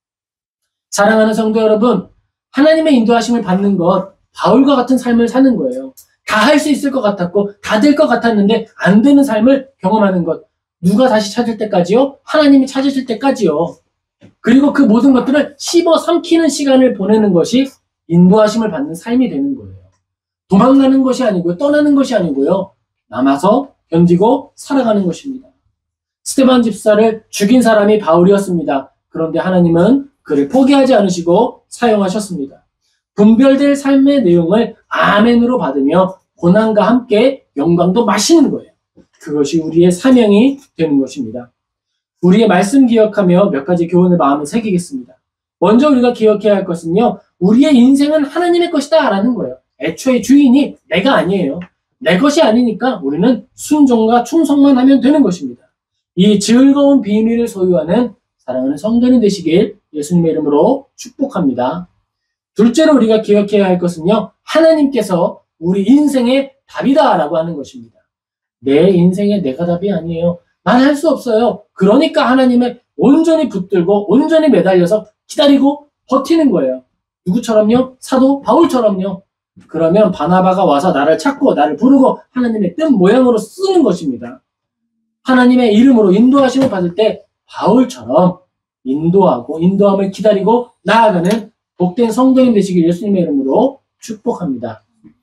사랑하는 성도 여러분, 하나님의 인도하심을 받는 것, 바울과 같은 삶을 사는 거예요. 다 할 수 있을 것 같았고 다 될 것 같았는데 안 되는 삶을 경험하는 것. 누가 다시 찾을 때까지요? 하나님이 찾으실 때까지요. 그리고 그 모든 것들을 씹어 삼키는 시간을 보내는 것이 인도하심을 받는 삶이 되는 거예요. 도망가는 것이 아니고요, 떠나는 것이 아니고요, 남아서 견디고 살아가는 것입니다. 스데반 집사를 죽인 사람이 바울이었습니다. 그런데 하나님은 그를 포기하지 않으시고 사용하셨습니다. 분별될 삶의 내용을 아멘으로 받으며 고난과 함께 영광도 마시는 거예요. 그것이 우리의 사명이 되는 것입니다. 우리의 말씀 기억하며 몇 가지 교훈을 마음에 새기겠습니다. 먼저 우리가 기억해야 할 것은요, 우리의 인생은 하나님의 것이다 라는 거예요. 애초에 주인이 내가 아니에요. 내 것이 아니니까 우리는 순종과 충성만 하면 되는 것입니다. 이 즐거운 비밀을 소유하는 사랑하는 성도님 되시길 예수님의 이름으로 축복합니다. 둘째로 우리가 기억해야 할 것은요, 하나님께서 우리 인생의 답이다 라고 하는 것입니다. 내 인생에 내가 답이 아니에요. 난 할 수 없어요. 그러니까 하나님을 온전히 붙들고 온전히 매달려서 기다리고 버티는 거예요. 누구처럼요? 사도 바울처럼요. 그러면 바나바가 와서 나를 찾고 나를 부르고 하나님의 뜻 모양으로 쓰는 것입니다. 하나님의 이름으로 인도하심을 받을 때 바울처럼 인도하고 인도함을 기다리고 나아가는 복된 성도님 되시길 예수님의 이름으로 축복합니다.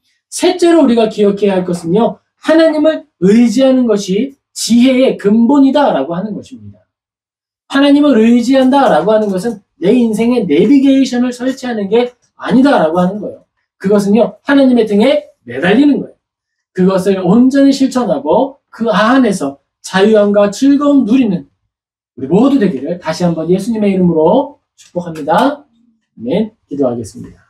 셋째로 우리가 기억해야 할 것은요, 하나님을 의지하는 것이 지혜의 근본이다 라고 하는 것입니다. 하나님을 의지한다 라고 하는 것은 내 인생에 내비게이션을 설치하는 게 아니다 라고 하는 거예요. 그것은요, 하나님의 등에 매달리는 거예요. 그것을 온전히 실천하고 그 안에서 자유함과 즐거움 누리는 우리 모두 되기를 다시 한번 예수님의 이름으로 축복합니다. 아멘. 기도하겠습니다.